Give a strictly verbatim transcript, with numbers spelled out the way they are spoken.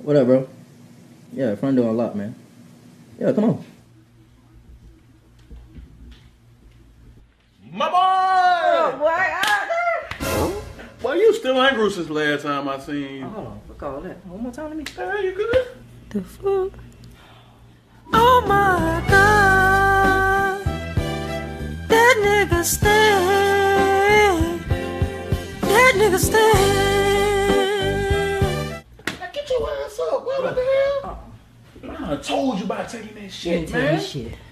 What up, bro? Yeah, front door unlocked, man. Yeah, come on. My boy! Oh, boy, out there. Boy, you still angry since last time I seen you. Oh, hold on. Look all that. One more time to me. Hey, you good? The fuck? Oh my God. That nigga stank. That nigga stank. Now get your ass up. What the hell? Oh. I told you about taking that You shit, ain't tell man. me shit.